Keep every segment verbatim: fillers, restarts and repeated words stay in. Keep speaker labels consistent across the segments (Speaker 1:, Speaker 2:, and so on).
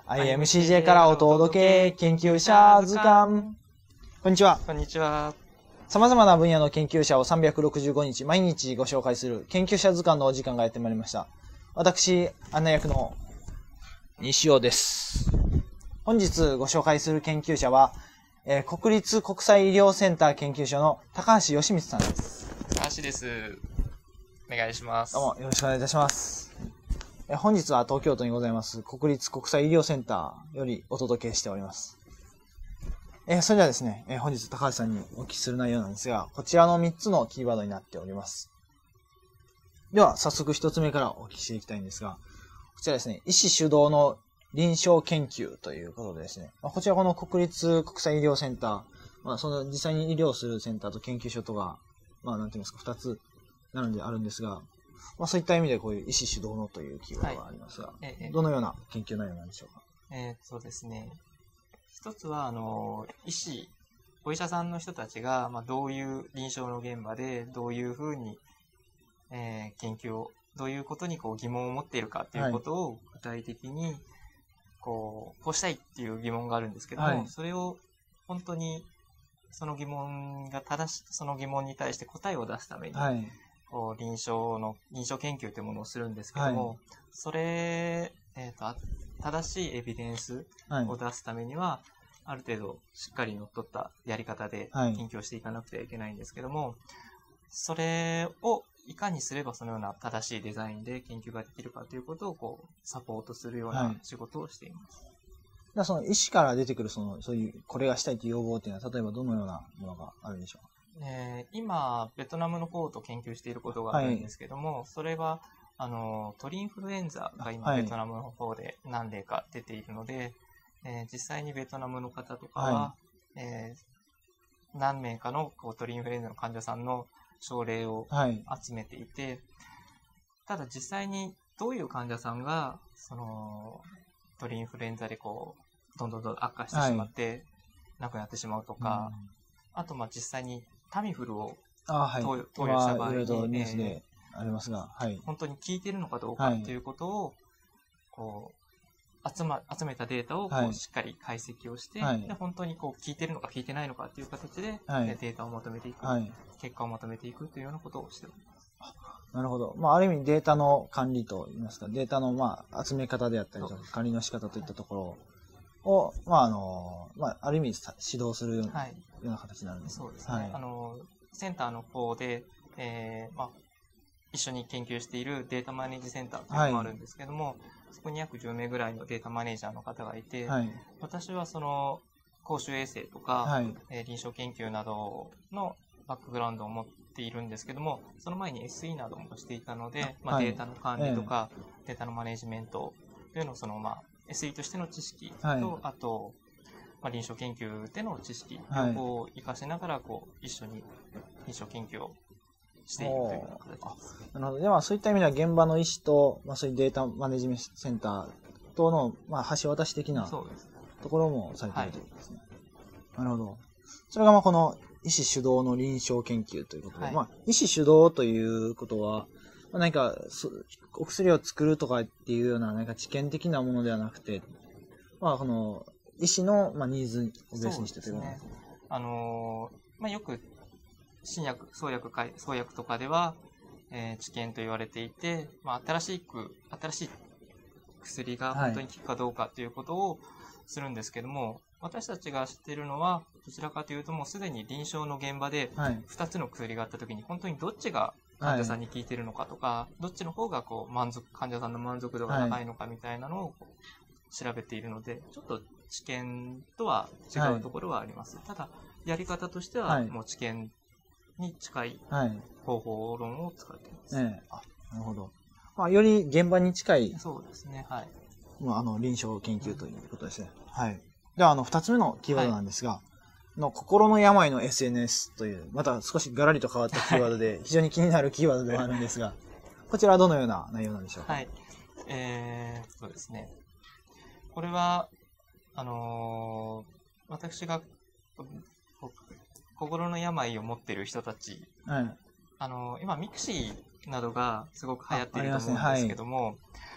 Speaker 1: アイエムシージェー からお届け、研究者図鑑。こんにちは。
Speaker 2: こんにちは。
Speaker 1: 様々な分野の研究者をさんびゃくろくじゅうごにち毎日ご紹介する研究者図鑑のお時間がやってまいりました。私、案内役の西尾です。本日ご紹介する研究者は、えー、国立国際医療センター研究所の高橋義光さんです。
Speaker 2: 高橋です。お願いします。
Speaker 1: どうもよろしくお願いいたします。えー、本日は東京都にございます国立国際医療センターよりお届けしております。えー、それではですね、えー、本日高橋さんにお聞きする内容なんですが、こちらのみっつのキーワードになっております。では、早速ひとつめからお聞きしていきたいんですが、こちらですね、医師主導の臨床研究ということでですね、こちらこの国立国際医療センター、まあ、その実際に医療するセンターと研究所とが、まあ、なんていうんですか、ふたつなのであるんですが、まあ、そういった意味でこういう医師主導のというキーワードがありますが、はい、どのような研究内容なんでしょうか。
Speaker 2: えー、そうですね。一つは、あの、医師、お医者さんの人たちが、まあ、どういう臨床の現場で、どういうふうに、えー、研究を、どういうことにこう疑問を持っているかということを具体的に、はい、こう、こうしたいっていう疑問があるんですけども、はい、それを本当に、その疑問が正し、その疑問に対して答えを出すために、はい、こう臨床の、臨床研究というものをするんですけども、はい、それ、えっと、正しいエビデンスを出すためには、はい、ある程度しっかり乗っ取ったやり方で研究をしていかなくてはいけないんですけども、はい、それをいかにすればそのような正しいデザインで研究ができるかということをこうサポートするような仕事をしています。はい、
Speaker 1: だその医師から出てくるそのそういうこれがしたいという要望っていうのは例えばどのようなものがあるんでしょうか。
Speaker 2: えー、今ベトナムの方と研究していることがあるんですけども、はい、それはあの鳥インフルエンザが今ベトナムの方で何例か出ているので、はい、えー、実際にベトナムの方とかは、はい、えー、何名かのこう鳥インフルエンザの患者さんの症例を集めていて、はい、ただ実際にどういう患者さんがその鳥インフルエンザでこうどんどんどん悪化してしまって亡くなってしまうとか、はい、あとまあ実際にタミフルを投与した場合に、
Speaker 1: いろいろニュースでありますが、はい、
Speaker 2: 本当に効いているのかどうかということをこう集ま集めたデータをこうしっかり解析をして、はい、で本当にこう効いているのか効いてないのかという形で、はい、データをまとめていく、はい、結果をまとめていくというようなことをしております。
Speaker 1: なるほど。まあ、ある意味データの管理といいますか、データのまあ集め方であったりとか、管理の仕方といったところを、まああの、まあ、ある意味指導するような、はい、ような形になるんです。
Speaker 2: そうですね。はい、あの、センターの方で、えー、まあ、一緒に研究しているデータマネージセンターというのもあるんですけども、はい、そこに約じゅうめいぐらいのデータマネージャーの方がいて、はい、私はその公衆衛生とか、はい、えー、臨床研究などのバックグラウンドを持っているんですけども、その前に エスイー などもしていたので、まあ、データの管理とか、ええ、データのマネージメントというのをその、まあ、エスイー としての知識と、はい、あと、まあ、臨床研究での知識両方を活かしながらこう一緒に臨床研究をしているというような形です。
Speaker 1: なるほど。ではそういった意味では現場の医師と、まあ、そういうデータマネジメントセンターとの、まあ、橋渡し的なところもされているということですね。はい、なるほど。それがまあこの医師主導の臨床研究ということで、はい、まあ、医師主導ということは、まあ、何かお薬を作るとかっていうような何か知見的なものではなくて、まあこの医師の、まあ、ニーズをベースにしてということですね。
Speaker 2: あのー、まあ、よく新薬、創薬か、創薬とかでは、えー、治験と言われていて、まあ、新しく、新しい薬が本当に効くかどうかということをするんですけども、はい、私たちが知っているのは、どちらかというともうすでに臨床の現場でふたつの薬があったときに、本当にどっちが患者さんに効いているのかとか、はい、どっちの方がこう満足、患者さんの満足度が高いのかみたいなのを調べているので、ちょっと治験とは違うところはあります。はい、ただ、やり方としては、もう治験に近い方法論を使っています。
Speaker 1: はい、ええ、あ、なるほど。まあ、より現場に近い、
Speaker 2: そうですね、はい。
Speaker 1: まあ、あの、臨床研究ということですね。うん、はい。では、あの、二つ目のキーワードなんですが、はい、の心の病の エスエヌエス という、また少しガラリと変わったキーワードで、非常に気になるキーワードではあるんですが、こちらはどのような内容なんでしょうか。
Speaker 2: はい。えー、そうですね。これは、あのー、私が心の病を持っている人たち、はい、あのー、今ミクシーなどがすごく流行っていると思うんですけども、ね、はい、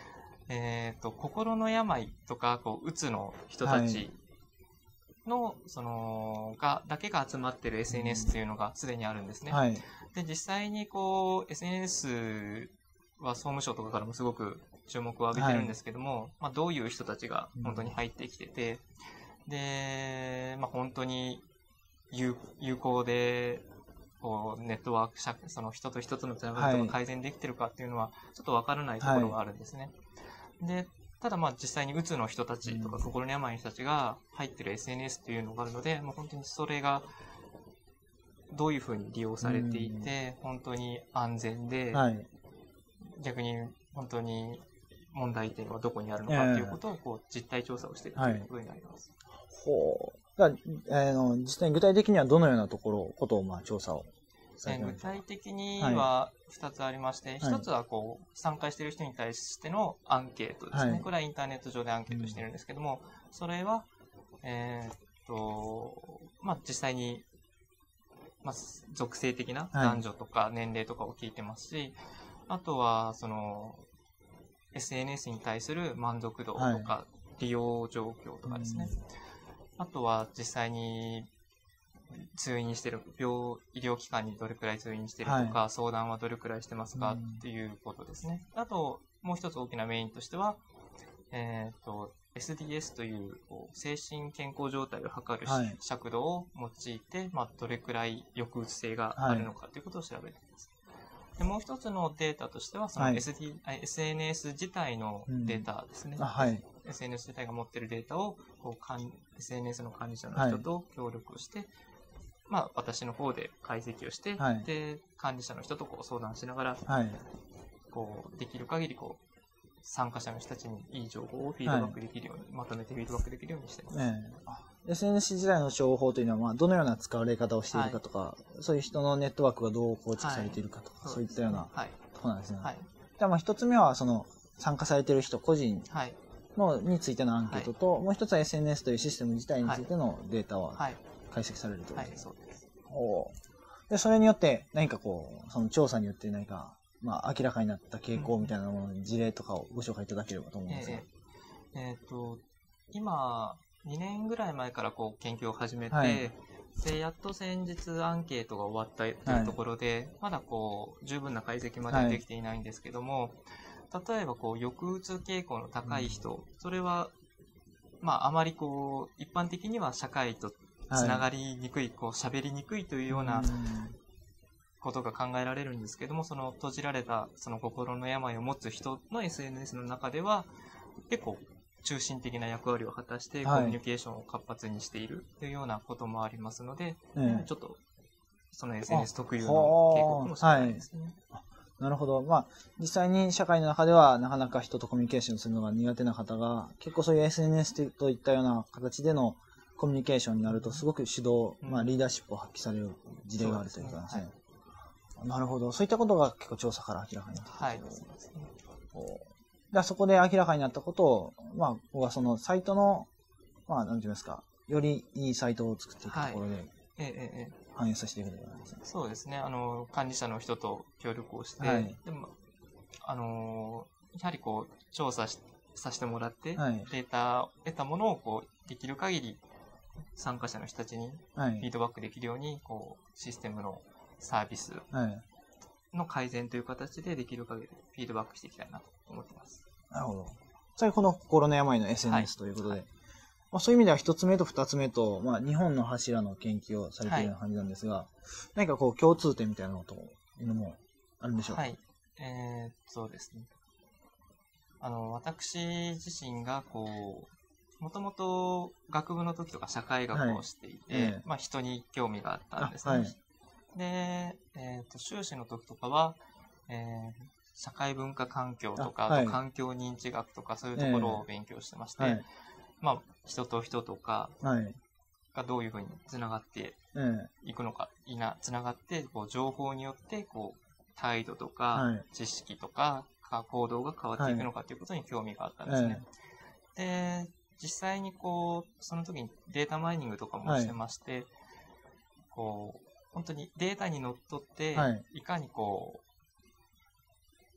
Speaker 2: えっと、心の病とか、こう、うつの人たちの、その、が、だけが集まってる エスエヌエス っていうのがすでにあるんですね。
Speaker 1: はい。
Speaker 2: で、実際にこう、エスエヌエス は総務省とかからもすごく注目を浴びてるんですけども、はい、まあ、どういう人たちが本当に入ってきてて、で、まあ、本当に有、有効で、こう、ネットワーク社、その人と人とのつながりとか改善できてるかっていうのは、ちょっとわからないところがあるんですね。はい、で、ただまあ実際にうつの人たちとか心の病の人たちが入ってる エスエヌエス っていうのがあるので、もう本当にそれがどういうふうに利用されていて、本当に安全で、はい、逆に本当に問題点はどこにあるのかっていうことをこう実態調査をしているということになります。
Speaker 1: はい、ほう。だあの実際に具体的にはどのようなところ、ことをまあ調査を
Speaker 2: 具体的にはふたつありまして、はい、ひとつはこう参加している人に対してのアンケートですね。はい、これはインターネット上でアンケートしてるんですけども、うん、それは、えー、っと、まあ、実際に、まあ、属性的な男女とか年齢とかを聞いてますし、はい、あとは、その、エスエヌエス に対する満足度とか、利用状況とかですね。はい、あとは、実際に、通院してる、病、医療機関にどれくらい通院してるとか、はい、相談はどれくらいしてますかっていうことですね。あと、もう一つ大きなメインとしては、えっと、エスディーエス というこう精神健康状態を測る、はい、尺度を用いて、まあ、どれくらい抑うつ性があるのかということを調べています。はい、でもう一つのデータとしては、その エスディー、はい、エスエヌエス 自体のデータですね。うん、はい、エスエヌエス 自体が持っているデータをこうかん エスエヌエス の管理者の人と協力をして、はい、まあ、私の方で解析をして、はい、で、管理者の人とこう相談しながら、はい、こう、できる限りこう、参加者の人たちにいい情報をフィードバックできるように、はい、まとめてフィードバックできるようにしています。え
Speaker 1: え、エスエヌエス 時代の情報というのは、まあ、どのような使われ方をしているかとか、はい、そういう人のネットワークがどう構築されているかとか、はい、そういったようなところなんですね。はい、じゃあ、まあ、一つ目は、その、参加されている人個人の、についてのアンケートと、はい、もう一つは エスエヌエス というシステム自体についてのデータは、はい、解析されるということです。はい、そうです。おで、それによって何かこう、その調査によって何か、まあ明らかになった傾向みたいなもの、うん、事例とかをご紹介いただければと思うんですが。
Speaker 2: えー、えー、と、今、にねんぐらい前からこう研究を始めて、はい、で、やっと先日アンケートが終わったというところで、はい、まだこう、十分な解析まではできていないんですけども、はい、例えばこう、抑うつ傾向の高い人、うん、それは、まああまりこう、一般的には社会とつながりにくい、はい、こう喋りにくいというようなことが考えられるんですけども、その閉じられたその心の病を持つ人の エスエヌエス の中では結構中心的な役割を果たしてコミュニケーションを活発にしているというようなこともありますので、はい、ちょっとその エスエヌエス 特有の傾向かもしれないですね。
Speaker 1: はい、なるほど。まあ、実際に社会の中ではなかなか人とコミュニケーションするのが苦手な方が、結構そういう エスエヌエス といったような形でのコミュニケーションになるとすごく主導、うん、まあリーダーシップを発揮される事例があるということなんですね。そうですね。はい、なるほど。そういったことが結構調査から明らかになってきた。はい。そうですね。ではそこで明らかになったことを、まあ、僕はそのサイトの、まあ、なんて言いますか、よりいいサイトを作っていくところで、はい、ええええ、反映させていくということですね。
Speaker 2: そうですね。あの、管理者の人と協力をして、はい、でも、あの、やはりこう、調査しさせてもらって、はい、データを得たものをこう、できる限り、参加者の人たちにフィードバックできるように、こう、システムのサービスの改善という形でできる限りフィードバックしていきたいなと思ってます。
Speaker 1: なるほど。最後の心の病の エスエヌエス ということで、はい、まあ、そういう意味では一つ目と二つ目と、まあ、日本の柱の研究をされているような感じなんですが、はい、何かこう共通点みたいなのというのもあるんでしょうか。はい。
Speaker 2: えー、そうですね。あの、私自身がこう、もともと学部の時とか社会学をしていて、はい、えー、まあ人に興味があったんですね。はい、で、えっと、修士の時とかは、えー、社会文化環境とか、あ、はい、あと環境認知学とかそういうところを勉強してまして、えーはい、まあ人と人とかがどういうふうにつながっていくのか、いな、つながって、こう情報によってこう態度とか知識とか行動が変わっていくのかということに興味があったんですね。はい、で、実際にこう、その時にデータマイニングとかもしてまして、はい、こう、本当にデータにのっとって、はい、いかにこう、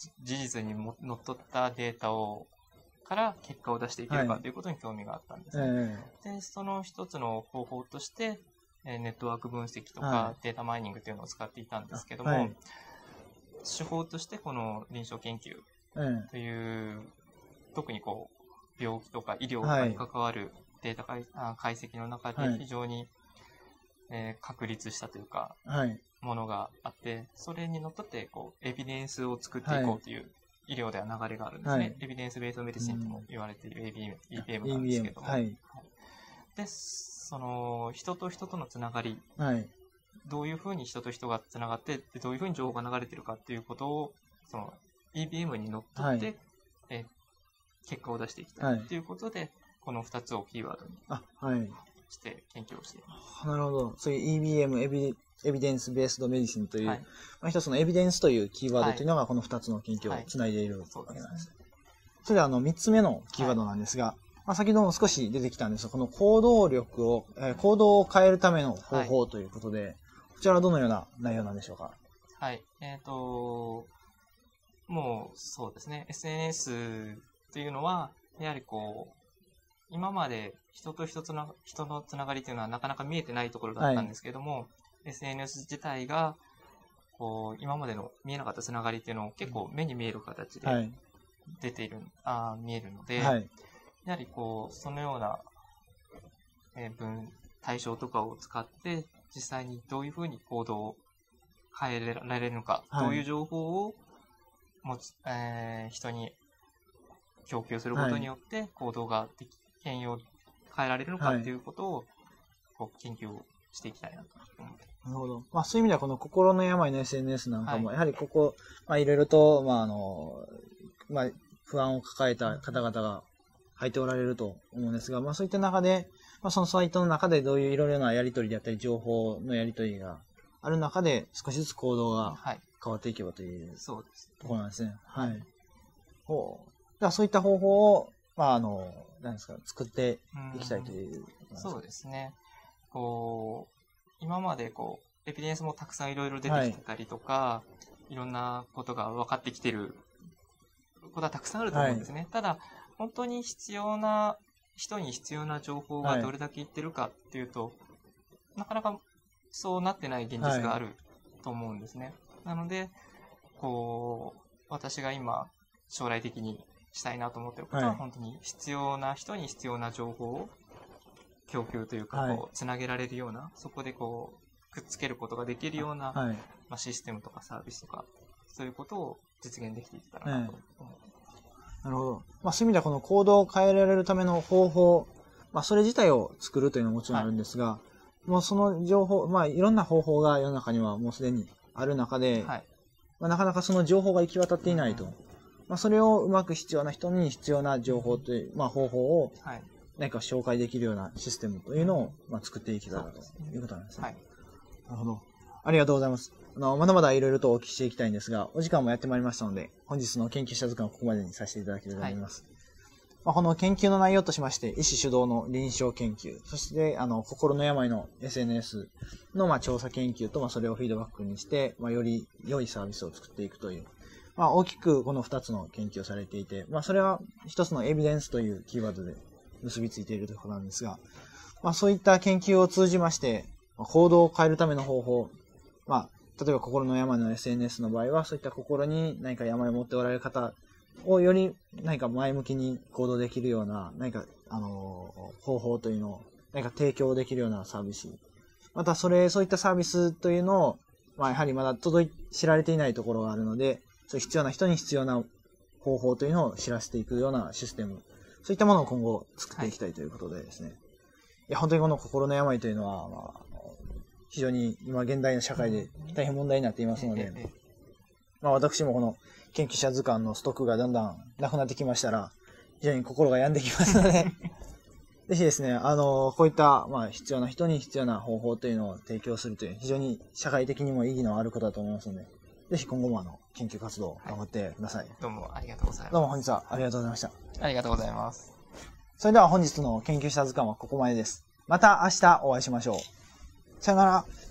Speaker 2: 事実にものっとったデータを、から結果を出していけるかということに興味があったんですね。
Speaker 1: え
Speaker 2: で、その一つの方法として、えーネットワーク分析とか
Speaker 1: は
Speaker 2: データマイニングというのを使っていたんですけども、
Speaker 1: はい
Speaker 2: 手法としてこの臨床研究
Speaker 1: ええ
Speaker 2: という、特にこう、病気とか医療とかに関わるデータ解あ解析の中
Speaker 1: はい
Speaker 2: で非常に、えー確立したというか、
Speaker 1: えはい。
Speaker 2: ものがあって、それにのっとってこうエビデンスを作っていこうという医療では流れがあるんですね。
Speaker 1: はい
Speaker 2: エビデンスベースメディシンとも言われている エービーエム, イーピーエム
Speaker 1: イービーエム。
Speaker 2: なんですけども。
Speaker 1: はい。
Speaker 2: で、その人と人とのつながり、
Speaker 1: はい。
Speaker 2: どういうふうに人と人がつながって、でどういうふうに情報が流れているかっていうことを、その イービーエム にのっとって、
Speaker 1: はい
Speaker 2: え結果を出していきた
Speaker 1: はいい
Speaker 2: ということで、このふたつをキーワードに
Speaker 1: あ、はい。
Speaker 2: して研究をしていま
Speaker 1: なるほど。そういう イービーエム、エビエビデンスベースドメディシンという、
Speaker 2: はい
Speaker 1: まあ、一つのエビデンスというキーワードというのがこの二つの研究をつないでいるわ
Speaker 2: す。そう
Speaker 1: けなんです。
Speaker 2: ですね。
Speaker 1: それではあの三つ目のキーワードなんですが、まあ、先ほども少し出てきたんですが、この行動力を、えー行動を変えるための方法ということで、こちらはどのような内容なんでしょうか。
Speaker 2: はい。えっ、と、もうそうですね。エスエヌエス というのは、やはりこう、今まで人と人つな人のつながりというのはなかなか見えてないところだったんですけども、エスエヌエス 自体が、こう、今までの見えなかったつながりっていうのを結構目に見える形で
Speaker 1: はい。
Speaker 2: 出ている、あー見えるので、
Speaker 1: はい。
Speaker 2: やはりこう、そのような、えー分、対象とかを使って、実際にどういうふうに行動を変えられるのか、
Speaker 1: はい
Speaker 2: どういう情報を持つ、えー人に供給することによって行動ができ、変容、変えられるのか
Speaker 1: はい
Speaker 2: っていうことを、こう研究をしていきたいなと思って。
Speaker 1: なるほど。まあそういう意味ではこの心の病の エスエヌエス なんかも、
Speaker 2: はい
Speaker 1: やはりここ、まあいろいろと、まああの、まあ不安を抱えた方々が入っておられると思うんですが、まあそういった中で、まあそのサイトの中でどういういろいろなやり取りであったり、情報のやり取りがある中で少しずつ行動が
Speaker 2: はい。
Speaker 1: 変わっていけばという
Speaker 2: そうです。
Speaker 1: ところなんですね。はい。ほう。だからそういった方法を、まああの、何ですか、作っていきたいということなんですか。
Speaker 2: そうですね。こう、今までこう、エビデンスもたくさんいろいろ出てきてたりとか、い、ろんなことが分かってきてることはたくさんあると思うんですね。ただ、本当に必要な、人に必要な情報がどれだけいってるかっていうと、なかなかそうなってない現実があると思うんですね。なので、こう、私が今、将来的にしたいなと思ってることは、
Speaker 1: はい
Speaker 2: 本当に必要な人に必要な情報を供給というか、
Speaker 1: はい
Speaker 2: こう、つなげられるような、そこでこう、くっつけることができるような、
Speaker 1: はい。
Speaker 2: まあ、システムとかサービスとか、そういうことを実現できていけたらなと思っています。
Speaker 1: なるほど。まあそういう意味ではこの行動を変えられるための方法、まあそれ自体を作るというのはもちろんあるんですが、もうその情報、まあいろんな方法が世の中にはもうすでにある中で、
Speaker 2: はい。
Speaker 1: まあ、なかなかその情報が行き渡っていないと。まあそれをうまく必要な人に必要な情報という、まあ方法を
Speaker 2: はい。
Speaker 1: 何か紹介できるようなシステムというのを、まあ、作っていけたらということなんですね。
Speaker 2: はい。
Speaker 1: なるほど。ありがとうございます。あの、まだまだいろいろとお聞きしていきたいんですが、お時間もやってまいりましたので、本日の研究者図鑑はここまでにさせていただきたいと思います。まあ、この研究の内容としまして、医師主導の臨床研究、そして、あの、心の病の エスエヌエス の、まあ、調査研究と、まあ、それをフィードバックにして、まあ、より良いサービスを作っていくという、まあ、大きくこの二つの研究をされていて、まあ、それは一つのエビデンスというキーワードで結びついているということなんですが、まあ、そういった研究を通じまして、行動を変えるための方法、まあ、例えば心の病の エスエヌエス の場合は、そういった心に何か病を持っておられる方をより何か前向きに行動できるような、何か、あの、方法というのを何か提供できるようなサービス。また、それ、そういったサービスというのを、まあ、やはりまだ届い、知られていないところがあるので、そういう必要な人に必要な方法というのを知らせていくようなシステム。そういったものを今後作っていきたいということでですね。はい、いや、本当にこの心の病というのは、まあ、非常に今現代の社会で大変問題になっていますので、まあ私もこの研究者図鑑のストックがだんだんなくなってきましたら、非常に心が病んできますので、ぜひですね、あの、こういった、まあ必要な人に必要な方法というのを提供するという、非常に社会的にも意義のあることだと思いますので、ぜひ今後もあの、研究活動を頑張ってください。はい、
Speaker 2: どうもありがとうございます。
Speaker 1: どうも本日はありがとうございました。
Speaker 2: ありがとうございます。
Speaker 1: それでは本日の研究者図鑑はここまでです。また明日お会いしましょう。さよなら。